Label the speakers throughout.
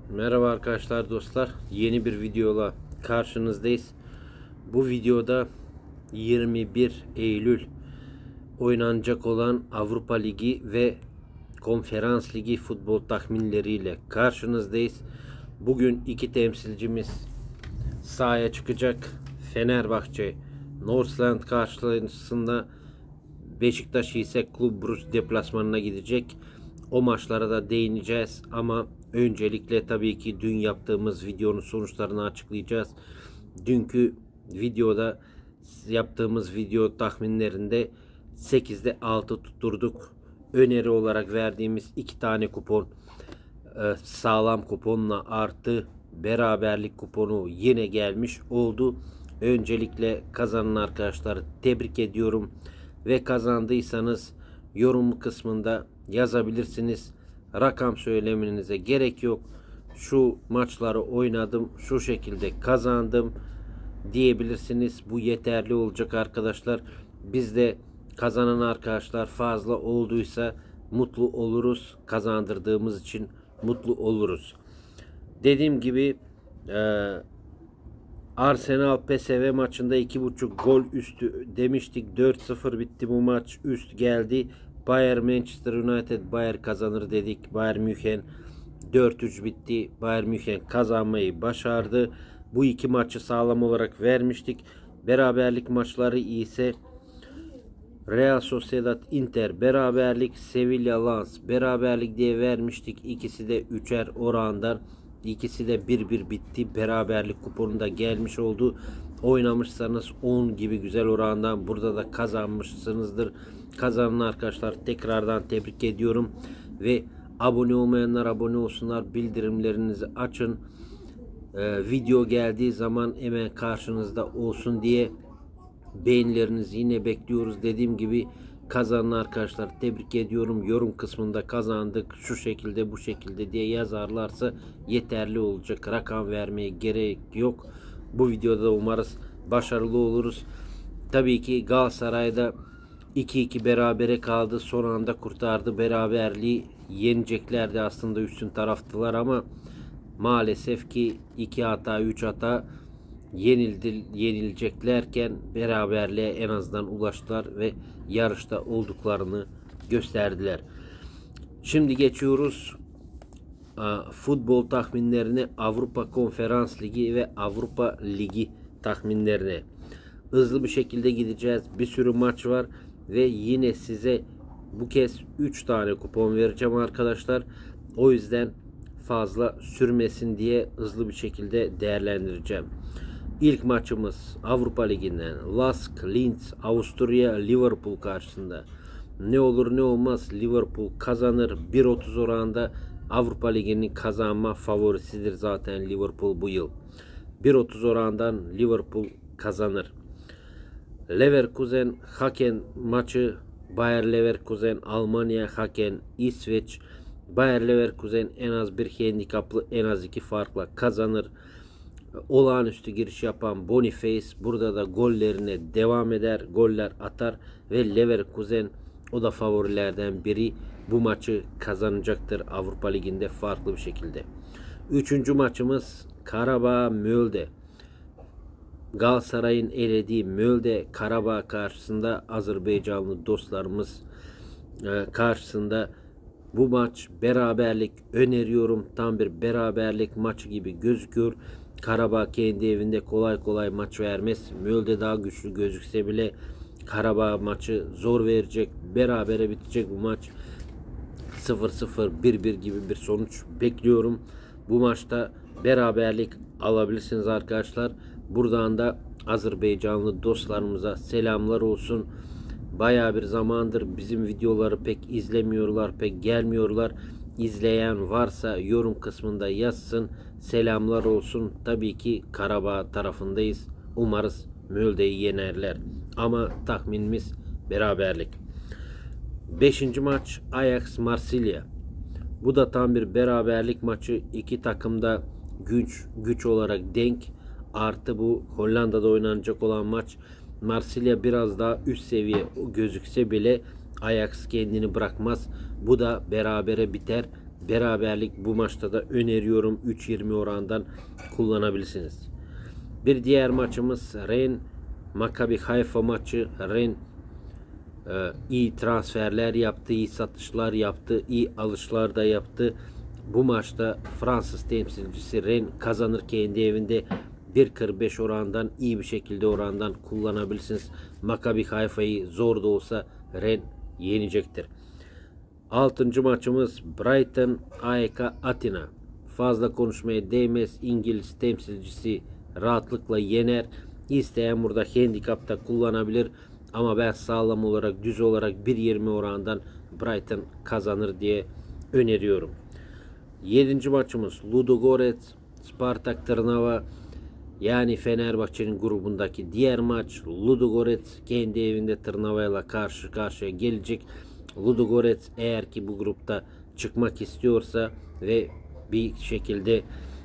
Speaker 1: Merhaba arkadaşlar, dostlar. Yeni bir videoyla karşınızdayız. Bu videoda 21 Eylül oynanacak olan Avrupa Ligi ve Konferans Ligi futbol tahminleriyle karşınızdayız. Bugün iki temsilcimiz sahaya çıkacak. Fenerbahçe Northland karşısında, Beşiktaş ise Club Brugge deplasmanına gidecek. O maçlara da değineceğiz ama öncelikle tabii ki dün yaptığımız videonun sonuçlarını açıklayacağız. Dünkü videoda yaptığımız video tahminlerinde 8'de 6 tutturduk. Öneri olarak verdiğimiz 2 tane kupon, sağlam kuponla artı beraberlik kuponu yine gelmiş oldu. Öncelikle kazanan arkadaşlar tebrik ediyorum ve kazandıysanız yorum kısmında yazabilirsiniz. Rakam söylemenize gerek yok. Şu maçları oynadım, şu şekilde kazandım diyebilirsiniz. Bu yeterli olacak arkadaşlar. Biz de kazanan arkadaşlar fazla olduysa mutlu oluruz. Kazandırdığımız için mutlu oluruz. Dediğim gibi Arsenal PSV maçında 2.5 gol üstü demiştik. 4-0 bitti bu maç. Üst geldi. Bayern Manchester United Bayern kazanır dedik. Bayern München 4-3 bitti. Bayern München kazanmayı başardı. Bu iki maçı sağlam olarak vermiştik. Beraberlik maçları ise Real Sociedad Inter beraberlik, Sevilla Lens beraberlik diye vermiştik. İkisi de 3'er orandan. İkisi de 1-1 bitti. Beraberlik kuponunda gelmiş oldu. Oynamışsanız 10 gibi güzel orandan burada da kazanmışsınızdır. Kazanan arkadaşlar tekrardan tebrik ediyorum. Ve abone olmayanlar abone olsunlar. Bildirimlerinizi açın. Video geldiği zaman hemen karşınızda olsun diye beğenilerinizi yine bekliyoruz. Dediğim gibi kazanan arkadaşlar tebrik ediyorum. Yorum kısmında kazandık şu şekilde bu şekilde diye yazarlarsa yeterli olacak. Rakam vermeye gerek yok. Bu videoda umarız başarılı oluruz. Tabii ki Galatasaray'da 2-2 berabere kaldı. Son anda kurtardı beraberliği. Yeneceklerdi aslında, üstün taraftılar ama maalesef ki 2 hata 3 hata yenileceklerken beraberliğe en azından ulaştılar ve yarışta olduklarını gösterdiler. Şimdi geçiyoruz futbol tahminlerine, Avrupa Konferans Ligi ve Avrupa Ligi tahminlerine. Hızlı bir şekilde gideceğiz. Bir sürü maç var ve yine size bu kez 3 tane kupon vereceğim arkadaşlar. O yüzden fazla sürmesin diye hızlı bir şekilde değerlendireceğim. İlk maçımız Avrupa Ligi'nden Lask Linz Avusturya Liverpool karşısında. Ne olur ne olmaz Liverpool kazanır. 1.30 oranında Avrupa Ligi'nin kazanma favorisidir zaten Liverpool bu yıl. 1.30 orandan Liverpool kazanır. Leverkusen Haken maçı, Bayer Leverkusen Almanya Haken İsveç. Bayer Leverkusen en az bir handikaplı, en az 2 farkla kazanır. Olağanüstü giriş yapan Boniface burada da gollerine devam eder. Goller atar ve Leverkusen o da favorilerden biri. Bu maçı kazanacaktır Avrupa Ligi'nde farklı bir şekilde. Üçüncü maçımız Karabağ Mölde. Galatasaray'ın elediği Mölde Karabağ karşısında, Azerbaycanlı dostlarımız karşısında. Bu maç beraberlik öneriyorum. Tam bir beraberlik maçı gibi gözüküyor. Karabağ kendi evinde kolay kolay maç vermez. Mölde daha güçlü gözükse bile Karabağ maçı zor verecek. Berabere bitecek bu maç. 0-0, 1-1 gibi bir sonuç bekliyorum. Bu maçta beraberlik alabilirsiniz arkadaşlar. Buradan da Azerbaycanlı dostlarımıza selamlar olsun. Bayağı bir zamandır bizim videoları pek izlemiyorlar, pek gelmiyorlar. İzleyen varsa yorum kısmında yazsın. Selamlar olsun. Tabii ki Karabağ tarafındayız. Umarız Mölde'yi yenerler. Ama tahminimiz beraberlik. 5. maç Ajax Marsilya. Bu da tam bir beraberlik maçı. İki takım da güç olarak denk. Artı bu Hollanda'da oynanacak olan maç. Marsilya biraz daha üst seviye gözükse bile Ajax kendini bırakmaz. Bu da berabere biter. Beraberlik bu maçta da öneriyorum. 3.20 orandan kullanabilirsiniz. Bir diğer maçımız Rennes Maccabi Haifa maçı. Rennes iyi transferler yaptı, iyi satışlar yaptı, iyi alışlar da yaptı. Bu maçta Fransız temsilcisi Rennes kazanır, kendi evinde 1.45 orandan iyi bir şekilde orandan kullanabilirsiniz. Maccabi Haifa'yı zor da olsa Rennes yenecektir. 6. maçımız Brighton AEK Atina. Fazla konuşmaya değmez. İngiliz temsilcisi rahatlıkla yener. İsteyen burada handikapta kullanabilir. Ama ben sağlam olarak, düz olarak 1.20 orandan Brighton kazanır diye öneriyorum. 7. maçımız Ludogorets Spartak Trnava. Yani Fenerbahçe'nin grubundaki diğer maç. Ludogorets kendi evinde Trnava ile karşı karşıya gelecek. Ludogorets eğer ki bu grupta çıkmak istiyorsa ve bir şekilde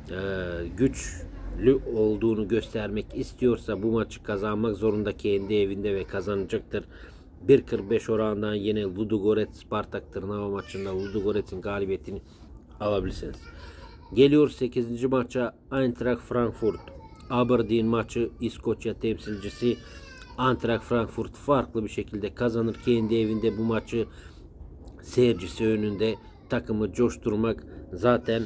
Speaker 1: güçlü olduğunu göstermek istiyorsa bu maçı kazanmak zorunda kendi evinde ve kazanacaktır. 1.45 orandan yine Ludogorets Spartak Trnava maçında Ludogorets'in galibiyetini alabilirsiniz. Geliyor 8. maça, Eintracht Frankfurt Aberdeen maçı. İskoçya temsilcisi Eintracht Frankfurt farklı bir şekilde kazanır. Kendi evinde bu maçı seyircisi önünde takımı coşturmak zaten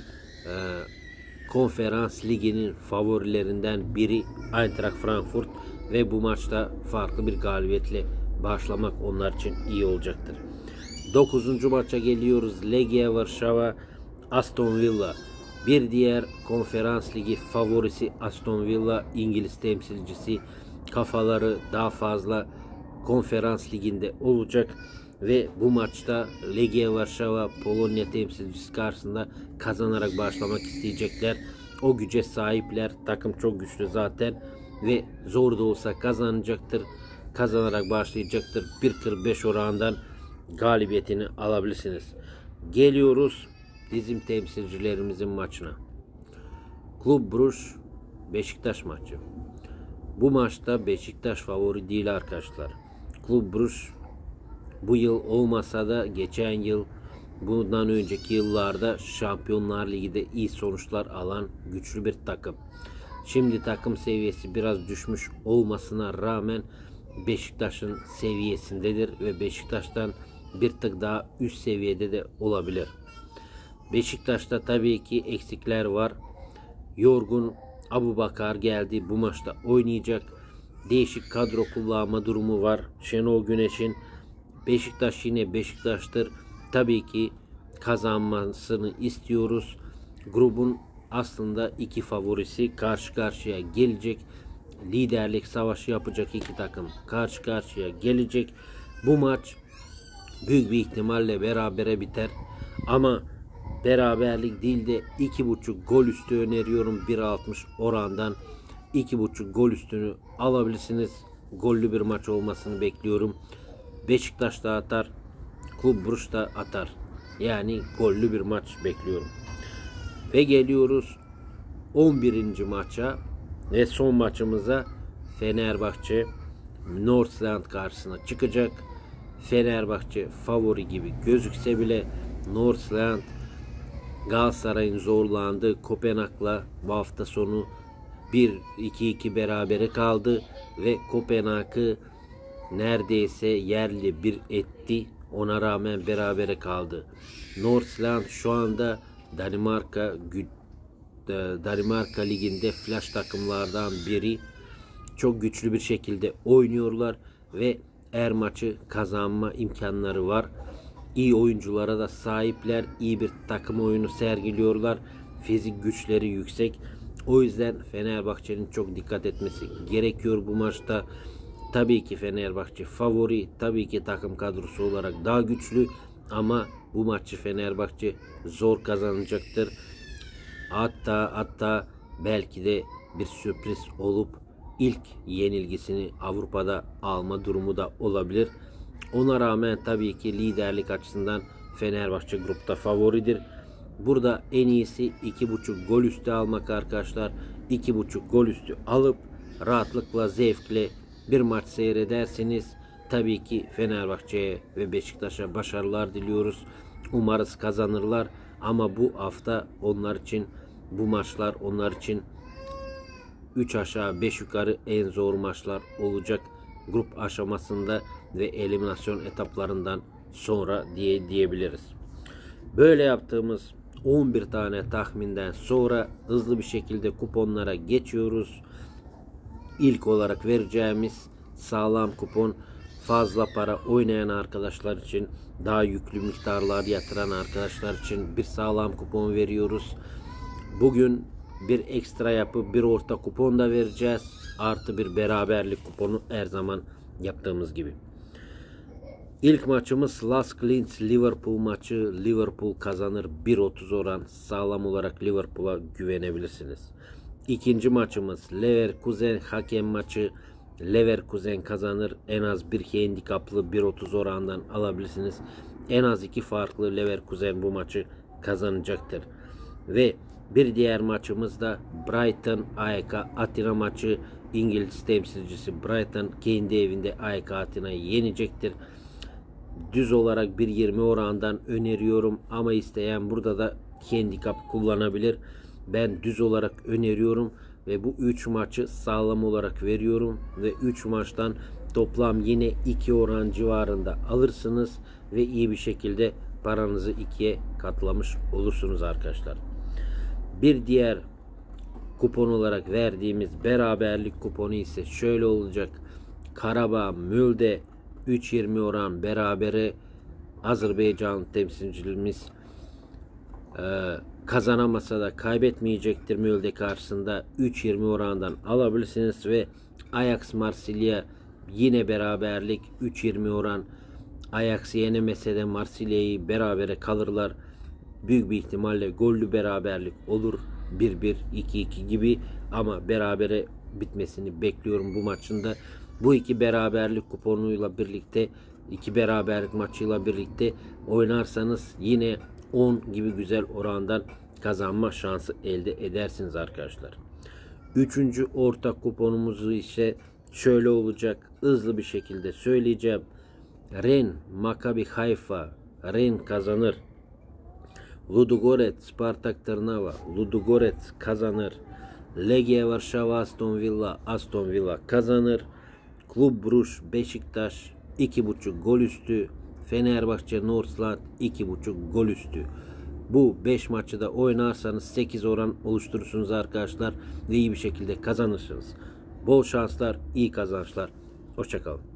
Speaker 1: Konferans Ligi'nin favorilerinden biri Eintracht Frankfurt ve bu maçta farklı bir galibiyetle başlamak onlar için iyi olacaktır. 9. maça geliyoruz. Legia Varşova Aston Villa. Bir diğer Konferans Ligi favorisi Aston Villa, İngiliz temsilcisi, kafaları daha fazla Konferans Ligi'nde olacak ve bu maçta Legia Varşova Polonya temsilcisi karşısında kazanarak başlamak isteyecekler. O güce sahipler. Takım çok güçlü zaten ve zor da olsa kazanacaktır. Kazanarak başlayacaktır. 1.45 oranından galibiyetini alabilirsiniz. Geliyoruz bizim temsilcilerimizin maçına. Club Brugge Beşiktaş maçı. Bu maçta Beşiktaş favori değil arkadaşlar. Club Brugge bu yıl olmasa da geçen yıl, bundan önceki yıllarda Şampiyonlar Ligi'de iyi sonuçlar alan güçlü bir takım. Şimdi takım seviyesi biraz düşmüş olmasına rağmen Beşiktaş'ın seviyesindedir ve Beşiktaş'tan bir tık daha üst seviyede de olabilir. Beşiktaş'ta tabii ki eksikler var. Yorgun Abubakar geldi. Bu maçta oynayacak. Değişik kadro kullanma durumu var. Şenol Güneş'in. Beşiktaş yine Beşiktaş'tır. Tabii ki kazanmasını istiyoruz. Grubun aslında iki favorisi karşı karşıya gelecek. Liderlik savaşı yapacak iki takım karşı karşıya gelecek. Bu maç büyük bir ihtimalle berabere biter. Ama beraberlik değil de 2.5 gol üstü öneriyorum. 1.60 orandan 2.5 gol üstünü alabilirsiniz. Gollü bir maç olmasını bekliyorum. Beşiktaş da atar, Club Brugge da atar. Yani gollü bir maç bekliyorum. Ve geliyoruz 11. maça ve son maçımıza. Fenerbahçe Nordsjælland karşısına çıkacak. Fenerbahçe favori gibi gözükse bile Nordsjælland Galatasaray'ın zorlandığı Kopenhag'la bu hafta sonu 1-2 berabere kaldı ve Kopenhag'ı neredeyse yerli bir etti. Ona rağmen berabere kaldı. Nordsjælland şu anda Danimarka Ligi'nde flash takımlardan biri. Çok güçlü bir şekilde oynuyorlar ve her maçı kazanma imkanları var. İyi oyunculara da sahipler. İyi bir takım oyunu sergiliyorlar. Fizik güçleri yüksek. O yüzden Fenerbahçe'nin çok dikkat etmesi gerekiyor bu maçta. Tabii ki Fenerbahçe favori. Tabii ki takım kadrosu olarak daha güçlü. Ama bu maçı Fenerbahçe zor kazanacaktır. Hatta belki de bir sürpriz olup ilk yenilgisini Avrupa'da alma durumu da olabilir. Ona rağmen tabii ki liderlik açısından Fenerbahçe grupta favoridir. Burada en iyisi 2.5 gol üstü almak arkadaşlar. 2.5 gol üstü alıp rahatlıkla, zevkle bir maç seyrederseniz tabii ki Fenerbahçe'ye ve Beşiktaş'a başarılar diliyoruz. Umarız kazanırlar. Ama bu hafta onlar için, bu maçlar onlar için 3 aşağı 5 yukarı en zor maçlar olacak grup aşamasında ve eliminasyon etaplarından sonra diyebiliriz. Böyle yaptığımız 11 tane tahminden sonra hızlı bir şekilde kuponlara geçiyoruz. İlk olarak vereceğimiz sağlam kupon, fazla para oynayan arkadaşlar için, daha yüklü miktarlar yatıran arkadaşlar için bir sağlam kupon veriyoruz. Bugün bir ekstra yapıp bir orta kupon da vereceğiz. Artı bir beraberlik kuponu her zaman yaptığımız gibi. İlk maçımız Las Clintz Liverpool maçı. Liverpool kazanır, 1.30 oran. Sağlam olarak Liverpool'a güvenebilirsiniz. İkinci maçımız Leverkusen hakem maçı. Leverkusen kazanır. En az bir handikaplı 1.30 orandan alabilirsiniz. En az 2 farklı Leverkusen bu maçı kazanacaktır. Ve bir diğer maçımız da Brighton AEK Atina maçı. İngiliz temsilcisi Brighton kendi evinde AEK Atina'yı yenecektir. Düz olarak 1.20 orandan öneriyorum ama isteyen burada da handikap kullanabilir. Ben düz olarak öneriyorum ve bu 3 maçı sağlam olarak veriyorum ve 3 maçtan toplam yine 2 oran civarında alırsınız ve iyi bir şekilde paranızı 2'ye katlamış olursunuz arkadaşlar. Bir diğer kupon olarak verdiğimiz beraberlik kuponu ise şöyle olacak. Karabağ Mölde 3.20 oran berabere. Azerbaycan temsilcimiz kazanamasa da kaybetmeyecektir Mölde karşısında. 3.20 orandan alabilirsiniz ve Ajax Marsilya yine beraberlik, 3.20 oran. Ajax yenemese de Marsilya'yı berabere kalırlar. Büyük bir ihtimalle gollü beraberlik olur. 1-1, 2-2 gibi ama berabere bitmesini bekliyorum bu maçında. Bu iki beraberlik kuponuyla birlikte, iki beraberlik maçıyla birlikte oynarsanız yine 10 gibi güzel orandan kazanma şansı elde edersiniz arkadaşlar. Üçüncü ortak kuponumuzu ise şöyle olacak. Hızlı bir şekilde söyleyeceğim. Ren Maccabi Haifa, Ren kazanır. Ludogorets Spartak Trnava, Ludogorets kazanır. Legia Varşova Aston Villa kazanır. Klub Bruges Beşiktaş 2.5 gol üstü. Fenerbahçe Nordsland 2.5 gol üstü. Bu 5 maçı da oynarsanız 8 oran oluşturursunuz arkadaşlar ve iyi bir şekilde kazanırsınız. Bol şanslar, iyi kazançlar. Hoşça kalın.